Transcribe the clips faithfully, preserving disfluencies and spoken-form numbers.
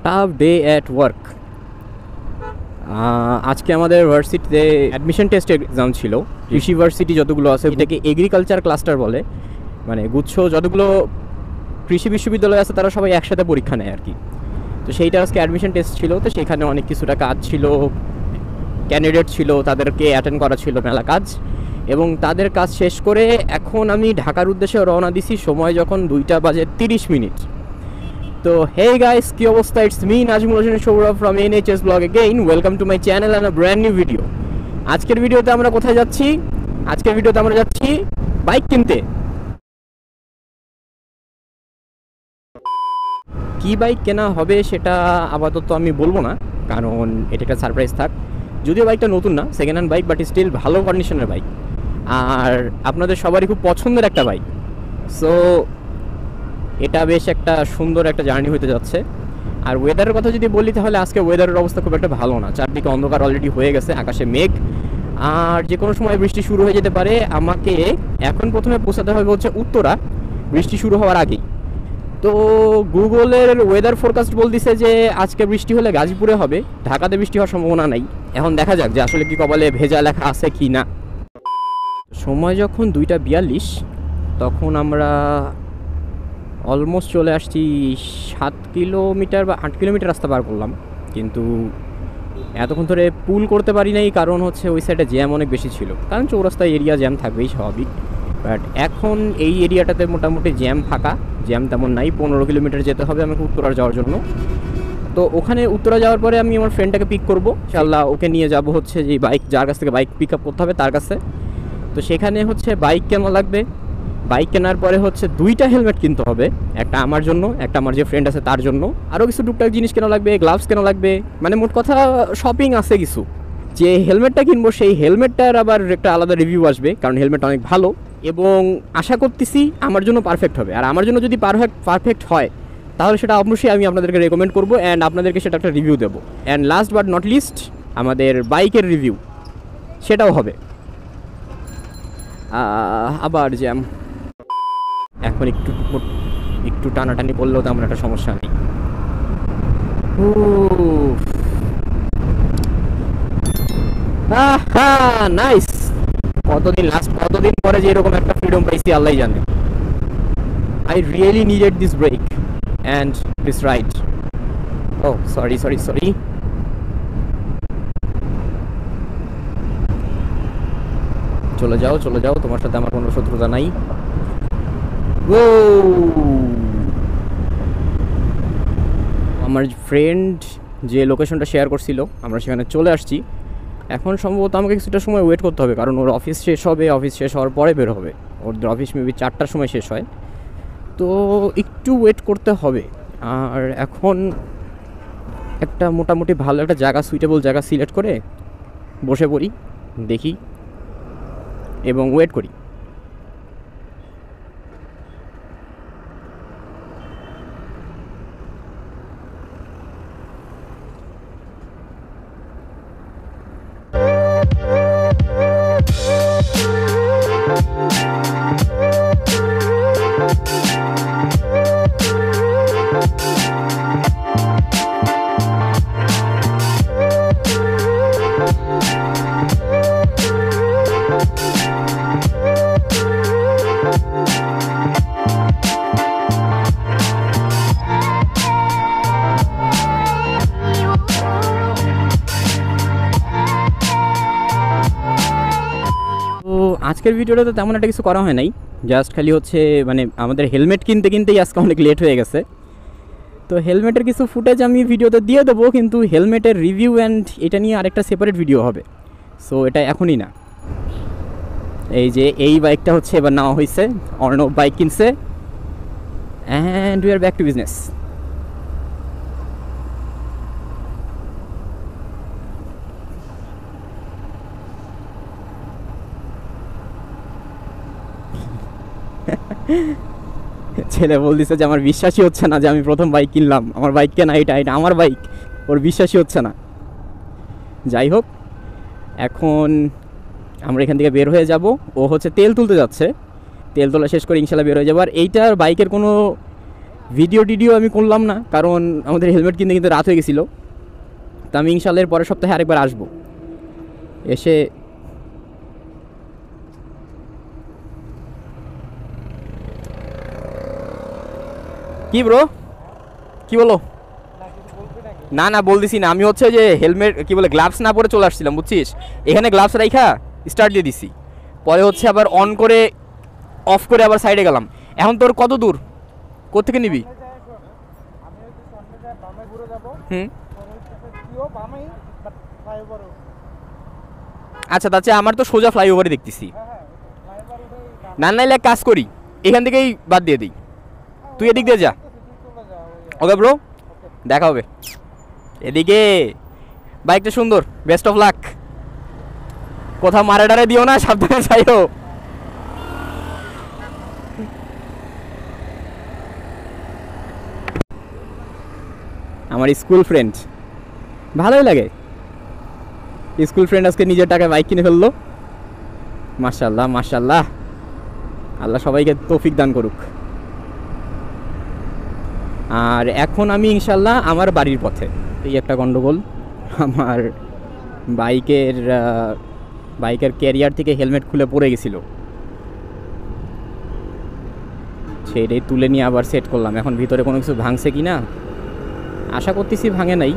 Tough day at work. আজকে আমাদের ভার্সিটিতে অ্যাডমিশন টেস্ট এক্সাম ছিল। কৃষি ভার্সিটি যতগুলো আছে এটাকে এগ্রিকালচার ক্লাস্টার বলে, মানে গুচ্ছ যতগুলো কৃষি বিশ্ববিদ্যালয় আছে তারা সবাই একসাথে পরীক্ষা নেয় আর কি। তো সেইটা আজকে অ্যাডমিশন টেস্ট ছিল, তো সেখানে অনেক কিছুটা কাজ ছিল, ক্যান্ডিডেট ছিল, তাদেরকে অ্যাটেন্ড করা ছিল মেলা কাজ, এবং তাদের কাজ শেষ করে এখন আমি ঢাকার উদ্দেশ্যে রওনা দিছি। সময় যখন দুইটা বাজে তিরিশ মিনিট। তো হে গাইস, কি অবস্থা? It's me Nazmul Hossain Sourav from N H S blog again. Welcome to my channel and a brand new video. আজকের ভিডিওতে আমরা কোথায় যাচ্ছি? আজকের ভিডিওতে আমরা যাচ্ছি বাইক কিনতে। কি বাইক কেনা হবে সেটা আপাতত আমি বলবো না, কারণ এটা একটা সারপ্রাইজ থাক। যদিও বাইকটা নতুন না, second hand bike, but still ভালো কন্ডিশনের বাইক, আর আপনাদের সবারই খুব পছন্দের একটা বাইক। সো এটা বেশ একটা সুন্দর একটা জার্নি হতে যাচ্ছে। আর ওয়েদারের কথা যদি বলি তাহলে আজকে ওয়েদারের অবস্থা খুব একটা ভালো না। চারদিকে অন্ধকার অলরেডি হয়ে গেছে, আকাশে মেঘ, আর যে কোনো সময় বৃষ্টি শুরু হয়ে যেতে পারে। আমাকে এখন প্রথমে পৌঁছাতে হবে হচ্ছে উত্তরা, বৃষ্টি শুরু হওয়ার আগেই। তো গুগলের ওয়েদার ফোরকাস্ট বলতেছে যে আজকে বৃষ্টি হলে গাজীপুরে হবে, ঢাকাতে বৃষ্টি হওয়ার সম্ভাবনা নাই। এখন দেখা যাক যে আসলে কি কপালে ভেজা লেখা আছে কি না। সময় যখন দুইটা বিয়াল্লিশ, তখন আমরা অলমোস্ট চলে আসছি সাত কিলোমিটার বা আট কিলোমিটার রাস্তা পার করলাম, কিন্তু এতক্ষণ ধরে পুল করতে পারি নাই, কারণ হচ্ছে ওই সাইডে জ্যাম অনেক বেশি ছিল। কারণ চৌরাস্তায় এরিয়া জ্যাম থাকবেই স্বাভাবিক, বাট এখন এই এরিয়াটাতে মোটামুটি জ্যাম ফাঁকা, জ্যাম তেমন নাই। পনেরো কিলোমিটার যেতে হবে আমাকে উত্তরা যাওয়ার জন্য। তো ওখানে উত্তরা যাওয়ার পরে আমি আমার ফ্রেন্ডটাকে পিক করবো, ইনশাআল্লাহ ওকে নিয়ে যাব হচ্ছে যে বাইক, যার কাছ থেকে বাইক পিক আপ করতে হবে তার কাছে। তো সেখানে হচ্ছে বাইক কেনা লাগবে। বাইক কেনার পরে হচ্ছে দুইটা হেলমেট কিনতে হবে, একটা আমার জন্য, একটা আমার যে ফ্রেন্ড আছে তার জন্য। আরও কিছু টুকটাক জিনিস কেনা লাগবে, গ্লাভস কেনা লাগবে, মানে মোট কথা শপিং আছে কিছু। যে হেলমেটটা কিনবো সেই হেলমেটটার আবার একটা আলাদা রিভিউ আসবে, কারণ হেলমেটটা অনেক ভালো এবং আশা করতেছি আমার জন্য পারফেক্ট হবে। আর আমার জন্য যদি পারফেক্ট পারফেক্ট হয় তাহলে সেটা অবশ্যই আমি আপনাদেরকে রেকমেন্ড করবো অ্যান্ড আপনাদেরকে সেটা একটা রিভিউ দেবো। And last but not least, আমাদের বাইকের রিভিউ সেটাও হবে। আবার জ্যাম, এখন একটু একটু টানাটানি করলেও তেমন একটা সমস্যা নেই। নাইস, কতদিন লাস্ট কতদিন পরে যে এরকম একটা ফ্রিডম পাইছি আল্লাহ জানে। I really needed this break and this ride. Oh sorry sorry sorry চলে যাও চলে যাও, তোমার সাথে আমার কোনো শত্রুতা নাই। ও আমার ফ্রেন্ড যে লোকেশনটা শেয়ার করছিল আমরা সেখানে চলে আসছি। এখন সম্ভবত আমাকে কিছুটা সময় ওয়েট করতে হবে, কারণ ওর অফিস শেষ হবে, অফিস শেষ হওয়ার পরে বের হবে। ওদের অফিস মেবি চারটার সময় শেষ হয়, তো একটু ওয়েট করতে হবে। আর এখন একটা মোটামুটি ভালো একটা জায়গা, সুইটেবল জায়গা সিলেক্ট করে বসে পড়ি, দেখি এবং ওয়েট করি। আজকের ভিডিওটাতে তেমন একটা কিছু করা হয় নাই, জাস্ট খালি হচ্ছে মানে আমাদের হেলমেট কিনতে কিনতেই আজকে অনেক লেট হয়ে গেছে। তো হেলমেটের কিছু ফুটেজ আমি ভিডিওতে দিয়ে দেবো, কিন্তু হেলমেটের রিভিউ অ্যান্ড এটা নিয়ে আরেকটা সেপারেট ভিডিও হবে। সো এটা এখনই না। এই যে এই বাইকটা হচ্ছে এবার নেওয়া হয়েছে, অর্ণব বাইক কিনছে, and we are back to business. ছেলে বলতেছে যে আমার বিশ্বাসই হচ্ছে না যে আমি প্রথম বাইক কিনলাম, আমার বাইক কেনা, এটা এটা আমার বাইক, ওর বিশ্বাসই হচ্ছে না। যাই হোক, এখন আমরা এখান থেকে বের হয়ে যাব। ও হচ্ছে তেল তুলতে যাচ্ছে, তেল তোলা শেষ করে ইনশাল্লাহ বের হয়ে যাবো। আর এইটার বাইকের কোনো ভিডিও টিডিও আমি করলাম না, কারণ আমাদের হেলমেট কিনতে কিনতে রাত হয়ে গেছিলো। তো আমি ইনশাল্লাহ এর পরের সপ্তাহে আরেকবার আসবো, এসে কি ব্রো কি বলো? না না বলতেছি না, আমি হচ্ছে যে হেলমেট কি বলে গ্লাভস না পরে চলে আসছিলাম বুঝছিস, এখানে গ্লাভস রাইখা স্টার্ট দিয়ে দিছি, পরে হচ্ছে আবার অন করে অফ করে আবার সাইডে গেলাম। এখন তোর কত দূর, কোত্থেকে নিবি? হুম আচ্ছা তাচ্ছে আমার তো সোজা ফ্লাইওভারে দেখতেছি। না নাইলে এক কাজ করি, এখান থেকেই বাদ দিয়ে দিই, তুই এদিক দিয়ে যা। ওকে ব্রো, দেখা হবে। এদিকে বাইকটা সুন্দর, বেস্ট অফ লাক। কোথাও মারা ডারে দিও না, সাবধানে যাইও। আমার স্কুল ফ্রেন্ড, ভালোই লাগে। স্কুল ফ্রেন্ড আজকে নিজের টাকায় বাইক কিনে ফেললো, মাশাল্লাহ মাশাল্লাহ, আল্লাহ সবাইকে তৌফিক দান করুক। আর এখন আমি ইনশাল্লাহ আমার বাড়ির পথে। এই একটা গন্ডগোল, আমার বাইকের বাইকের ক্যারিয়ার থেকে হেলমেট খুলে পড়ে গেছিল, সেটাই তুলে নিয়ে আবার সেট করলাম। এখন ভিতরে কোনো কিছু ভাঙছে কি না, আশা করতেছি ভাঙে নাই।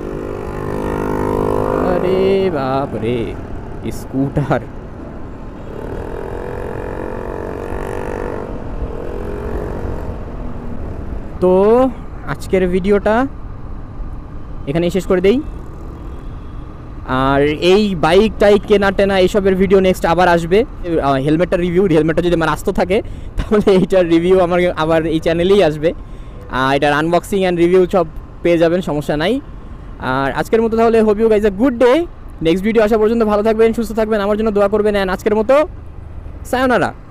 আরে বাপ রে, স্কুটার। তো আজকের ভিডিওটা এখানে শেষ করে দেই। আর এই বাইক টাইক কেনা টেনা এইসবের ভিডিও নেক্সট আবার আসবে। হেলমেটটা রিভিউ, হেলমেটটা যদি আমার আসতে থাকে তাহলে এইটার রিভিউ আমার আবার এই চ্যানেলেই আসবে। এটার আনবক্সিং অ্যান্ড রিভিউ সব পেয়ে যাবেন, সমস্যা নাই। আর আজকের মতো তাহলে hope you guys a good day. Next video আসা পর্যন্ত ভালো থাকবেন, সুস্থ থাকবেন, আমার জন্য দোয়া করবেন। অ্যান্ড আজকের মতো সায়োনারা।